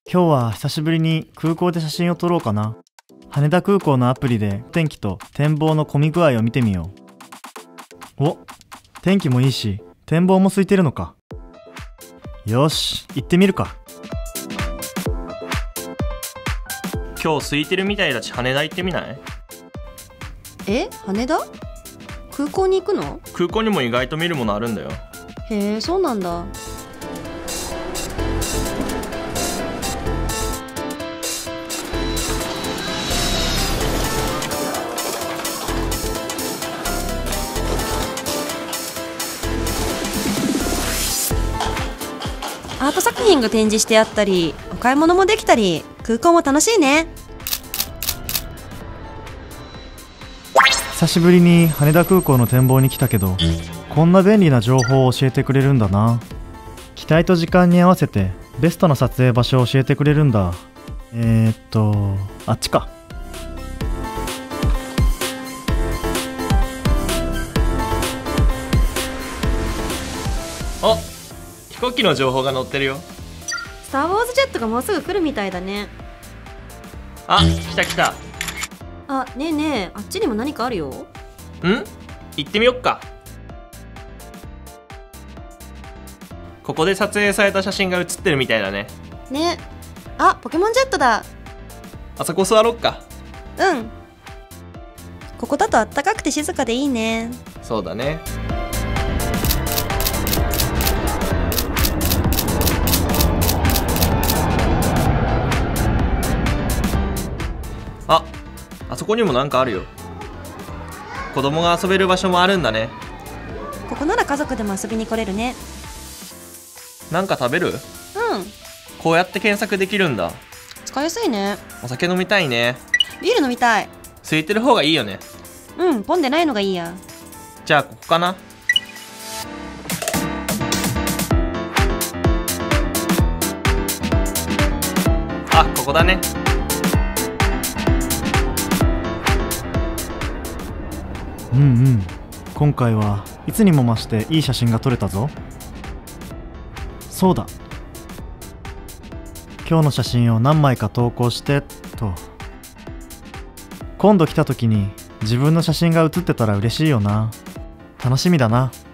今日は久しぶりに空港で写真を撮ろうかな。羽田空港のアプリで天気と展望の混み具合を見てみよう。お、天気もいいし展望も空いてるのか。よし、行ってみるか。 今日空いてるみたいだし羽田行ってみない？ 羽田？空港に行くの？ 空港にも意外と見るものあるんだよ。 へえ、そうなんだ。アート作品が展示してあったり、お買い物もできたり、空港も楽しいね。 久しぶりに羽田空港の展望に来たけど、こんな便利な情報を教えてくれるんだな。機体と時間に合わせてベストな撮影場所を教えてくれるんだ。あっちか。 あ、飛行機の情報が載ってるよ。 スター・ウォーズジェットがもうすぐ来るみたいだね。 あ、来た来た。 あ、ねえねえ、あっちにも何かあるよ。 行ってみよっか。ここで撮影された写真が写ってるみたいだね。 ね。あ、ポケモンジェットだ。 あそこ座ろっか。 うん。ここだとあったかくて静かでいいね。 そうだね。あそこにもなんかあるよ。子供が遊べる場所もあるんだね。 ここなら家族でも遊びに来れるね。 なんか食べる？ うん。 こうやって検索できるんだ。 使いやすいね。 お酒飲みたいね。 ビール飲みたい。 空いてる方がいいよね。 うん、混んでないのがいいや。 じゃあここかな。あ、ここだね。 今回はいつにも増していい写真が撮れたぞ。そうだ、今日の写真を何枚か投稿してと。今度来た時に自分の写真が写ってたら嬉しいよな。楽しみだな。